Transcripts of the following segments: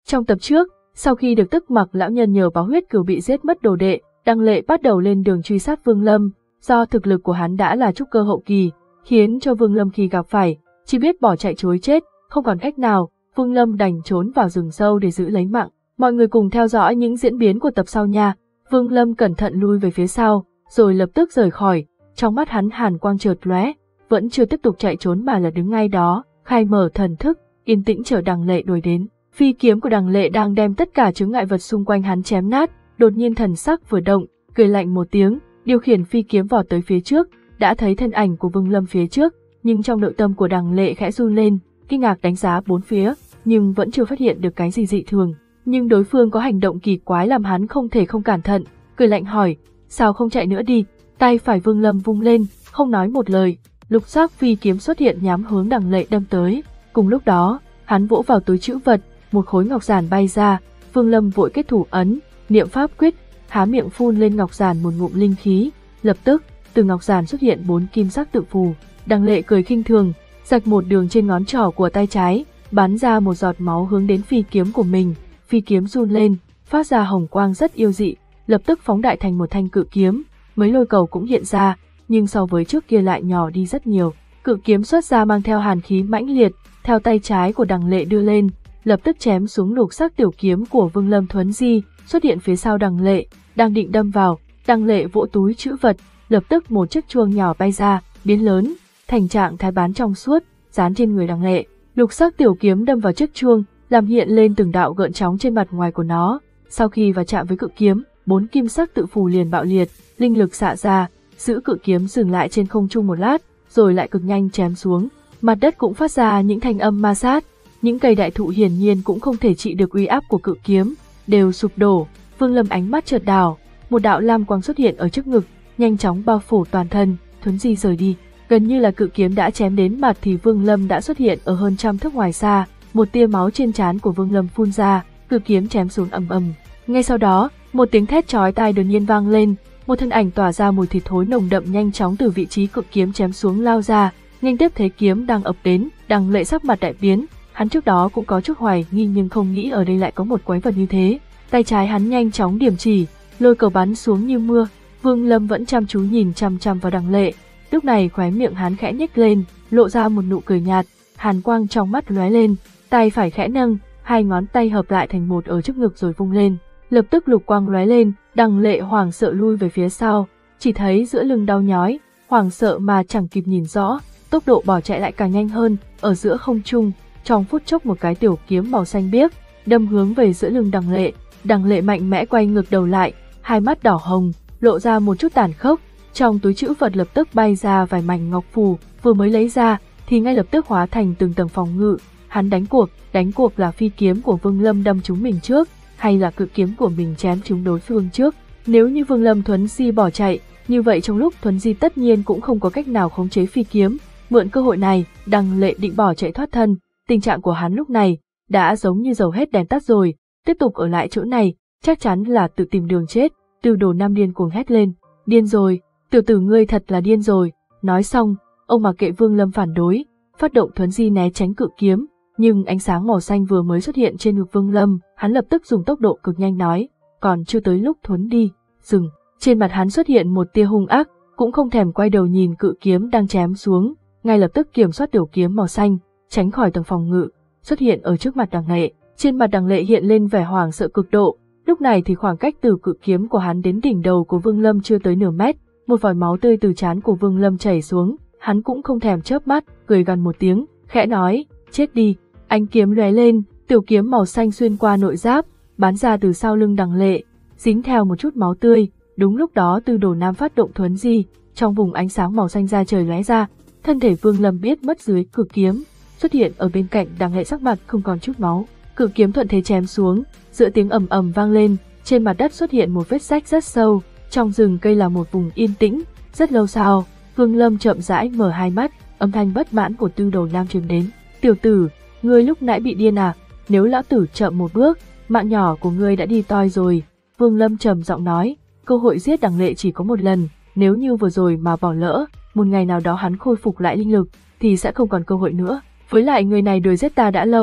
Trong tập trước, sau khi được Tức Mặc lão nhân nhờ báo huyết cửu bị giết mất đồ đệ, Đằng Lệ bắt đầu lên đường truy sát Vương Lâm. Do thực lực của hắn đã là trúc cơ hậu kỳ, khiến cho Vương Lâm khi gặp phải, chỉ biết bỏ chạy trối chết, không còn cách nào, Vương Lâm đành trốn vào rừng sâu để giữ lấy mạng. Mọi người cùng theo dõi những diễn biến của tập sau nha. Vương Lâm cẩn thận lui về phía sau, rồi lập tức rời khỏi, trong mắt hắn hàn quang chợt lóe, vẫn chưa tiếp tục chạy trốn mà là đứng ngay đó, khai mở thần thức, yên tĩnh chờ Đằng Lệ đuổi đến. Phi kiếm của Đằng Lệ đang đem tất cả chướng ngại vật xung quanh hắn chém nát, đột nhiên thần sắc vừa động, cười lạnh một tiếng, điều khiển phi kiếm vọt tới phía trước, đã thấy thân ảnh của Vương Lâm phía trước, nhưng trong nội tâm của Đằng Lệ khẽ run lên, kinh ngạc đánh giá bốn phía, nhưng vẫn chưa phát hiện được cái gì dị thường. Nhưng đối phương có hành động kỳ quái làm hắn không thể không cẩn thận, cười lạnh hỏi, sao không chạy nữa đi? Tay phải Vương Lâm vung lên, không nói một lời, lục sắc phi kiếm xuất hiện nhắm hướng Đằng Lệ đâm tới. Cùng lúc đó, hắn vỗ vào túi trữ vật, một khối ngọc giản bay ra, Vương Lâm vội kết thủ ấn, niệm pháp quyết, há miệng phun lên ngọc giản một ngụm linh khí, lập tức, từ ngọc giản xuất hiện 4 kim sắc tự phù. Đằng Lệ cười khinh thường, rạch một đường trên ngón trỏ của tay trái, bắn ra một giọt máu hướng đến phi kiếm của mình. Phi kiếm run lên, phát ra hồng quang rất yêu dị, lập tức phóng đại thành một thanh cự kiếm, mấy lôi cầu cũng hiện ra, nhưng so với trước kia lại nhỏ đi rất nhiều. Cự kiếm xuất ra mang theo hàn khí mãnh liệt, theo tay trái của Đằng Lệ đưa lên, lập tức chém xuống lục sắc tiểu kiếm của Vương Lâm Thuấn Di, xuất hiện phía sau Đằng Lệ, đang định đâm vào, Đằng Lệ vỗ túi trữ vật, lập tức một chiếc chuông nhỏ bay ra, biến lớn, thành trạng thái bán trong suốt, dán trên người Đằng Lệ. Lục sắc tiểu kiếm đâm vào chiếc chuông, làm hiện lên từng đạo gợn sóng trên mặt ngoài của nó. Sau khi va chạm với cự kiếm, 4 kim sắc tự phù liền bạo liệt, linh lực xạ ra, giữ cự kiếm dừng lại trên không trung một lát, rồi lại cực nhanh chém xuống. Mặt đất cũng phát ra những thanh âm ma sát, những cây đại thụ hiển nhiên cũng không thể trị được uy áp của cự kiếm, đều sụp đổ. Vương Lâm ánh mắt chợt đảo, một đạo lam quang xuất hiện ở trước ngực, nhanh chóng bao phủ toàn thân, Thuấn Di rời đi. Gần như là cự kiếm đã chém đến mặt thì Vương Lâm đã xuất hiện ở hơn trăm thước ngoài xa, một tia máu trên trán của Vương Lâm phun ra, cự kiếm chém xuống ầm ầm. Ngay sau đó, một tiếng thét chói tai đột nhiên vang lên, một thân ảnh tỏa ra mùi thịt thối nồng đậm nhanh chóng từ vị trí cự kiếm chém xuống lao ra, nghênh tiếp thế kiếm đang ập đến. Đằng Lệ sắc mặt đại biến, hắn trước đó cũng có chút hoài nghi nhưng không nghĩ ở đây lại có một quái vật như thế. Tay trái hắn nhanh chóng điểm chỉ, lôi cầu bắn xuống như mưa. Vương Lâm vẫn chăm chú nhìn chằm chằm vào Đằng Lệ. Lúc này khóe miệng hắn khẽ nhếch lên, lộ ra một nụ cười nhạt, hàn quang trong mắt lóe lên, tay phải khẽ nâng, hai ngón tay hợp lại thành một ở trước ngực rồi vung lên. Lập tức lục quang lóe lên, Đằng Lệ hoảng sợ lui về phía sau, chỉ thấy giữa lưng đau nhói, hoảng sợ mà chẳng kịp nhìn rõ, tốc độ bỏ chạy lại càng nhanh hơn, ở giữa không trung, trong phút chốc một cái tiểu kiếm màu xanh biếc đâm hướng về giữa lưng Đằng Lệ. Đằng Lệ mạnh mẽ quay ngược đầu lại, hai mắt đỏ hồng, lộ ra một chút tàn khốc. Trong túi trữ vật lập tức bay ra vài mảnh ngọc phù, vừa mới lấy ra thì ngay lập tức hóa thành từng tầng phòng ngự. Hắn đánh cuộc là phi kiếm của Vương Lâm đâm trúng mình trước, hay là cự kiếm của mình chém trúng đối phương trước. Nếu như Vương Lâm Thuấn Di bỏ chạy, như vậy trong lúc Thuấn Di tất nhiên cũng không có cách nào khống chế phi kiếm. Mượn cơ hội này, Đằng Lệ định bỏ chạy thoát thân. Tình trạng của hắn lúc này đã giống như dầu hết đèn tắt rồi, tiếp tục ở lại chỗ này chắc chắn là tự tìm đường chết. Tư Đồ Nam điên cuồng hét lên, điên rồi, tiểu tử ngươi thật là điên rồi. Nói xong, ông mặc kệ Vương Lâm phản đối, phát động Thuấn Di né tránh cự kiếm, nhưng ánh sáng màu xanh vừa mới xuất hiện trên ngực Vương Lâm, hắn lập tức dùng tốc độ cực nhanh nói, còn chưa tới lúc Thuấn đi, dừng. Trên mặt hắn xuất hiện một tia hung ác, cũng không thèm quay đầu nhìn cự kiếm đang chém xuống, ngay lập tức kiểm soát tiểu kiếm màu xanh, tránh khỏi tầng phòng ngự, xuất hiện ở trước mặt Đằng Lệ. Trên mặt Đằng Lệ hiện lên vẻ hoảng sợ cực độ. Lúc này thì khoảng cách từ cự kiếm của hắn đến đỉnh đầu của Vương Lâm chưa tới nửa mét, một vòi máu tươi từ trán của Vương Lâm chảy xuống, hắn cũng không thèm chớp mắt, cười gằn một tiếng, khẽ nói, chết đi. Ánh kiếm lóe lên, tiểu kiếm màu xanh xuyên qua nội giáp, bắn ra từ sau lưng Đằng Lệ, dính theo một chút máu tươi. Đúng lúc đó Tư Đồ Nam phát động Thuấn Di, trong vùng ánh sáng màu xanh da trời lóe ra, thân thể Vương Lâm biết mất dưới cự kiếm, xuất hiện ở bên cạnh Đằng Lệ, sắc mặt không còn chút máu. Cự kiếm thuận thế chém xuống, giữa tiếng ầm ầm vang lên, trên mặt đất xuất hiện một vết rách rất sâu, trong rừng cây là một vùng yên tĩnh. Rất lâu sau, Vương Lâm chậm rãi mở hai mắt, âm thanh bất mãn của Tư Đồ Nam truyền đến, tiểu tử, ngươi lúc nãy bị điên à? Nếu lão tử chậm một bước, mạng nhỏ của ngươi đã đi toi rồi. Vương Lâm trầm giọng nói, cơ hội giết Đằng Lệ chỉ có một lần, nếu như vừa rồi mà bỏ lỡ, một ngày nào đó hắn khôi phục lại linh lực thì sẽ không còn cơ hội nữa. Với lại người này đuổi giết ta đã lâu,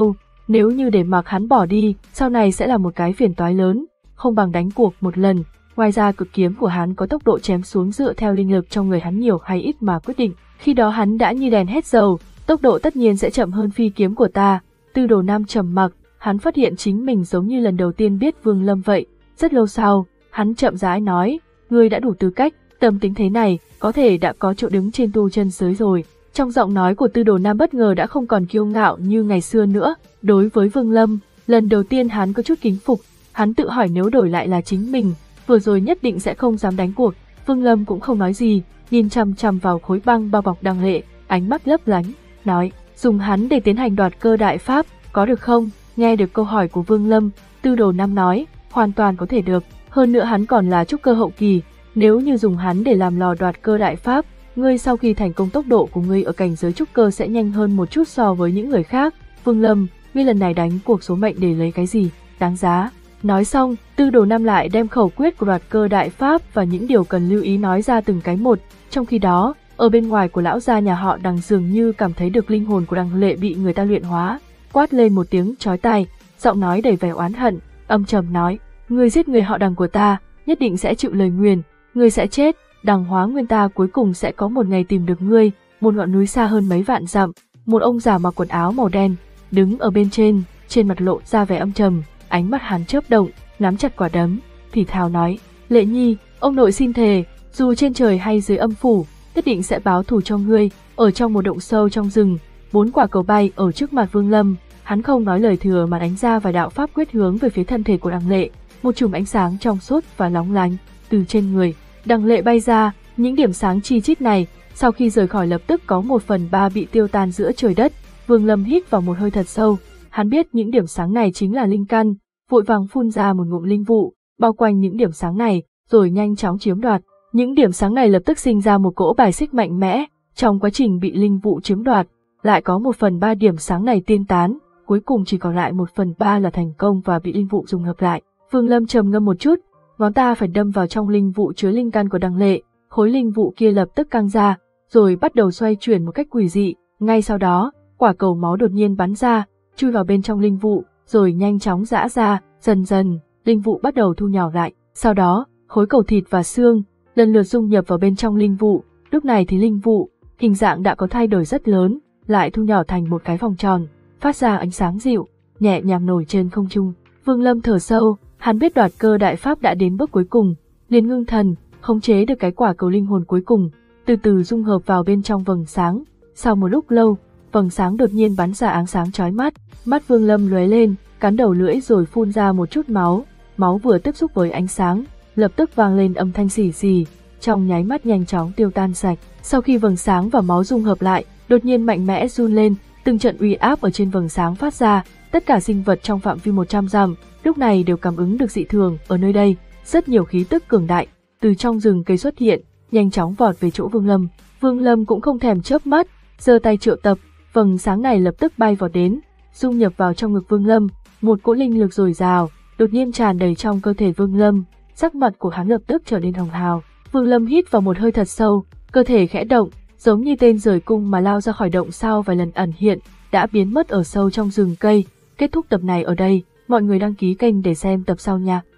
Nếu như để mặc hắn bỏ đi, sau này sẽ là một cái phiền toái lớn, không bằng đánh cuộc một lần. Ngoài ra cực kiếm của hắn có tốc độ chém xuống dựa theo linh lực trong người hắn nhiều hay ít mà quyết định. Khi đó hắn đã như đèn hết dầu, tốc độ tất nhiên sẽ chậm hơn phi kiếm của ta. Tư Đồ Nam trầm mặc, hắn phát hiện chính mình giống như lần đầu tiên biết Vương Lâm vậy. Rất lâu sau, hắn chậm rãi nói, ngươi đã đủ tư cách, tâm tính thế này, có thể đã có chỗ đứng trên tu chân giới rồi. Trong giọng nói của Tư Đồ Nam bất ngờ đã không còn kiêu ngạo như ngày xưa nữa. Đối với Vương Lâm, lần đầu tiên hắn có chút kính phục, hắn tự hỏi nếu đổi lại là chính mình, vừa rồi nhất định sẽ không dám đánh cuộc. Vương Lâm cũng không nói gì, nhìn chằm chằm vào khối băng bao bọc Đằng Lệ, ánh mắt lấp lánh, nói, dùng hắn để tiến hành đoạt cơ đại pháp, có được không? Nghe được câu hỏi của Vương Lâm, Tư Đồ Nam nói, hoàn toàn có thể được, hơn nữa hắn còn là trúc cơ hậu kỳ, nếu như dùng hắn để làm lò đoạt cơ đại pháp, ngươi sau khi thành công tốc độ của ngươi ở cảnh giới trúc cơ sẽ nhanh hơn một chút so với những người khác. Vương Lâm, ngươi lần này đánh cuộc số mệnh để lấy cái gì? Đáng giá. Nói xong, Tư Đồ Nam lại đem khẩu quyết của đoạt cơ đại pháp và những điều cần lưu ý nói ra từng cái một. Trong khi đó, ở bên ngoài của lão gia nhà họ Đằng dường như cảm thấy được linh hồn của Đằng Lệ bị người ta luyện hóa, quát lên một tiếng chói tai, giọng nói đầy vẻ oán hận, âm trầm nói, ngươi giết người họ Đằng của ta, nhất định sẽ chịu lời nguyền, ngươi sẽ chết, Đằng Hóa Nguyên ta cuối cùng sẽ có một ngày tìm được ngươi. Một ngọn núi xa hơn mấy vạn dặm, một ông già mặc quần áo màu đen, đứng ở bên trên mặt lộ ra vẻ âm trầm, ánh mắt hắn chớp động, nắm chặt quả đấm, thì thào nói, Lệ Nhi, ông nội xin thề, dù trên trời hay dưới âm phủ, nhất định sẽ báo thù cho ngươi. Ở trong một động sâu trong rừng, 4 quả cầu bay ở trước mặt Vương Lâm, hắn không nói lời thừa mà đánh ra vài đạo pháp quyết hướng về phía thân thể của Đằng Lệ. Một chùm ánh sáng trong suốt và lóng lánh từ trên người Đằng Lệ bay ra, những điểm sáng chi chít này sau khi rời khỏi lập tức có 1/3 bị tiêu tan giữa trời đất. Vương Lâm hít vào một hơi thật sâu, hắn biết những điểm sáng này chính là linh căn, vội vàng phun ra một ngụm linh vụ, bao quanh những điểm sáng này, rồi nhanh chóng chiếm đoạt. Những điểm sáng này lập tức sinh ra một cỗ bài xích mạnh mẽ, trong quá trình bị linh vụ chiếm đoạt, lại có 1/3 điểm sáng này tiên tán, cuối cùng chỉ còn lại 1/3 là thành công và bị linh vụ dung hợp lại. Vương Lâm trầm ngâm một chút, ngón ta phải đâm vào trong linh vụ chứa linh căn của Đằng Lệ, khối linh vụ kia lập tức căng ra, rồi bắt đầu xoay chuyển một cách quỷ dị. Ngay sau đó, quả cầu máu đột nhiên bắn ra, chui vào bên trong linh vụ, rồi nhanh chóng giã ra, dần dần, linh vụ bắt đầu thu nhỏ lại. Sau đó, khối cầu thịt và xương lần lượt dung nhập vào bên trong linh vụ. Lúc này thì linh vụ, hình dạng đã có thay đổi rất lớn, lại thu nhỏ thành một cái vòng tròn, phát ra ánh sáng dịu, nhẹ nhàng nổi trên không trung. Vương Lâm thở sâu, hắn biết đoạt cơ đại pháp đã đến bước cuối cùng, liền ngưng thần, khống chế được cái quả cầu linh hồn cuối cùng, từ từ dung hợp vào bên trong vầng sáng. Sau một lúc lâu, vầng sáng đột nhiên bắn ra ánh sáng chói mắt, mắt Vương Lâm lóe lên, cắn đầu lưỡi rồi phun ra một chút máu. Máu vừa tiếp xúc với ánh sáng, lập tức vang lên âm thanh xì xì, trong nháy mắt nhanh chóng tiêu tan sạch. Sau khi vầng sáng và máu dung hợp lại, đột nhiên mạnh mẽ run lên, từng trận uy áp ở trên vầng sáng phát ra, tất cả sinh vật trong phạm vi 100 dặm lúc này đều cảm ứng được dị thường ở nơi đây. Rất nhiều khí tức cường đại từ trong rừng cây xuất hiện, nhanh chóng vọt về chỗ Vương Lâm. Vương Lâm cũng không thèm chớp mắt, giơ tay triệu tập, vầng sáng này lập tức bay vọt đến, dung nhập vào trong ngực Vương Lâm. Một cỗ linh lực dồi dào đột nhiên tràn đầy trong cơ thể Vương Lâm, sắc mặt của hắn lập tức trở nên hồng hào. Vương Lâm hít vào một hơi thật sâu, cơ thể khẽ động, giống như tên rời cung mà lao ra khỏi động sau vài lần ẩn hiện, đã biến mất ở sâu trong rừng cây. Kết thúc tập này ở đây, mọi người đăng ký kênh để xem tập sau nha.